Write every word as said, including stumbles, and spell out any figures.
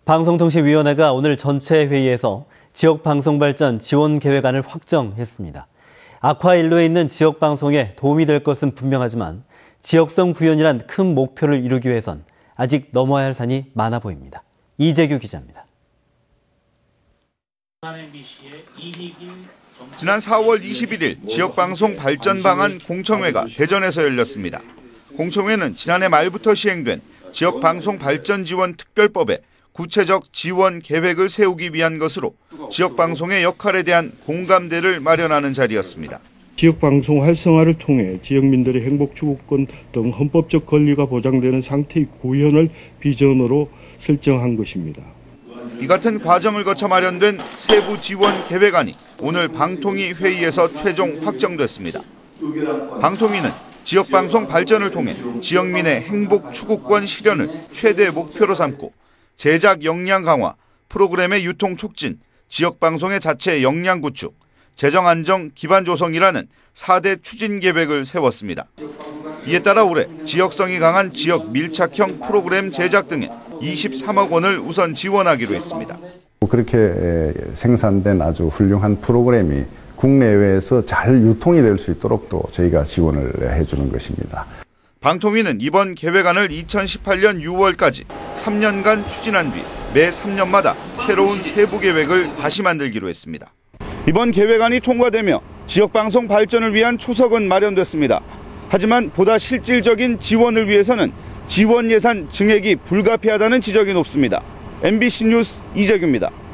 방송통신위원회가 오늘 전체 회의에서 지역방송발전 지원 계획안을 확정했습니다. 아쿠아일로에 있는 지역방송에 도움이 될 것은 분명하지만 지역성 구현이란 큰 목표를 이루기 위해선 아직 넘어야 할 산이 많아 보입니다. 이재규 기자입니다. 지난 사월 이십일일 지역방송 발전 방안 공청회가 대전에서 열렸습니다. 공청회는 지난해 말부터 시행된 지역방송 발전 지원 특별법에 구체적 지원 계획을 세우기 위한 것으로 지역방송의 역할에 대한 공감대를 마련하는 자리였습니다. 지역방송 활성화를 통해 지역민들의 행복 추구권 등 헌법적 권리가 보장되는 상태의 구현을 비전으로 설정한 것입니다. 이 같은 과정을 거쳐 마련된 세부 지원 계획안이 오늘 방통위 회의에서 최종 확정됐습니다. 방통위는 지역방송 발전을 통해 지역민의 행복 추구권 실현을 최대 목표로 삼고 제작 역량 강화, 프로그램의 유통 촉진, 지역방송의 자체 역량 구축, 재정 안정 기반 조성이라는 사 대 추진 계획을 세웠습니다. 이에 따라 올해 지역성이 강한 지역 밀착형 프로그램 제작 등에 이십삼억 원을 우선 지원하기로 했습니다. 그렇게 생산된 아주 훌륭한 프로그램이 국내외에서 잘 유통이 될 수 있도록 또 저희가 지원을 해주는 것입니다. 방통위는 이번 계획안을 이천십팔년 유월까지 삼 년간 추진한 뒤 매 삼 년마다 새로운 세부 계획을 다시 만들기로 했습니다. 이번 계획안이 통과되며 지역방송 발전을 위한 초석은 마련됐습니다. 하지만 보다 실질적인 지원을 위해서는 지원 예산 증액이 불가피하다는 지적이 높습니다. 엠비씨 뉴스 이재규입니다.